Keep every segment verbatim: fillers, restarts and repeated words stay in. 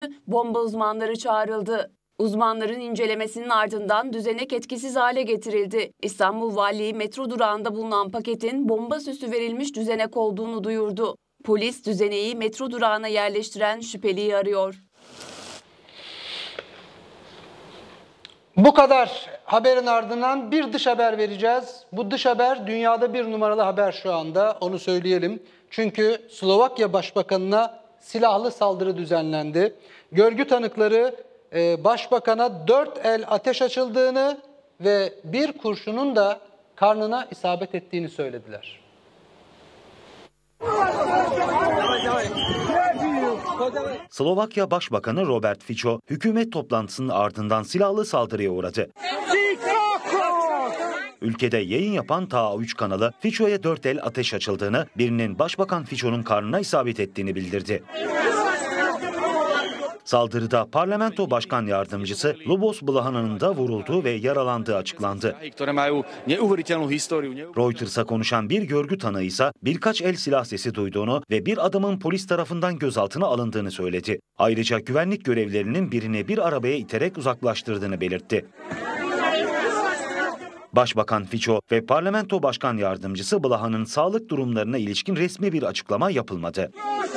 bomba uzmanları çağrıldı. Uzmanların incelemesinin ardından düzenek etkisiz hale getirildi. İstanbul Valiliği metro durağında bulunan paketin bomba süsü verilmiş düzenek olduğunu duyurdu. Polis düzeneği metro durağına yerleştiren şüpheliyi arıyor. Bu kadar haberin ardından bir dış haber vereceğiz. Bu dış haber dünyada bir numaralı haber şu anda, onu söyleyelim. Çünkü Slovakya Başbakanı'na silahlı saldırı düzenlendi. Görgü tanıkları Başbakan'a dört el ateş açıldığını ve bir kurşunun da karnına isabet ettiğini söylediler. Slovakya Başbakanı Robert Fico, hükümet toplantısının ardından silahlı saldırıya uğradı. Ülkede yayın yapan T A üç kanalı, Fico'ya dört el ateş açıldığını, birinin Başbakan Fico'nun karnına isabet ettiğini bildirdi. Saldırıda Parlamento Başkan Yardımcısı Lubos Blahan'ın da vurulduğu ve yaralandığı açıklandı. Reuters'a konuşan bir görgü tanığı ise birkaç el silah sesi duyduğunu ve bir adamın polis tarafından gözaltına alındığını söyledi. Ayrıca güvenlik görevlilerinin birini bir arabaya iterek uzaklaştırdığını belirtti. Başbakan Fico ve Parlamento Başkan Yardımcısı Blahan'ın sağlık durumlarına ilişkin resmi bir açıklama yapılmadı.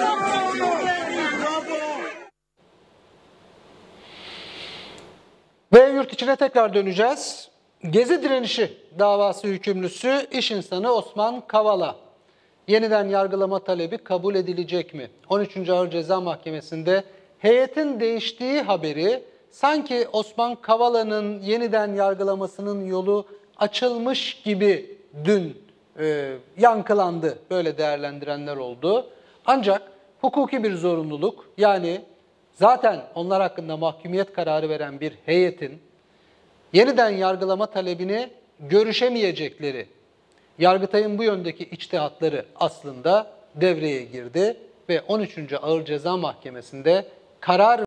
Ve yurt içine tekrar döneceğiz. Gezi direnişi davası hükümlüsü iş insanı Osman Kavala. Yeniden yargılama talebi kabul edilecek mi? on üçüncü Ağır Ceza Mahkemesi'nde heyetin değiştiği haberi sanki Osman Kavala'nın yeniden yargılamasının yolu açılmış gibi dün e, yankılandı. Böyle değerlendirenler oldu. Ancak hukuki bir zorunluluk, yani zaten onlar hakkında mahkumiyet kararı veren bir heyetin yeniden yargılama talebini görüşemeyecekleri, Yargıtay'ın bu yöndeki içtihatları aslında devreye girdi ve on üçüncü Ağır Ceza Mahkemesi'nde karar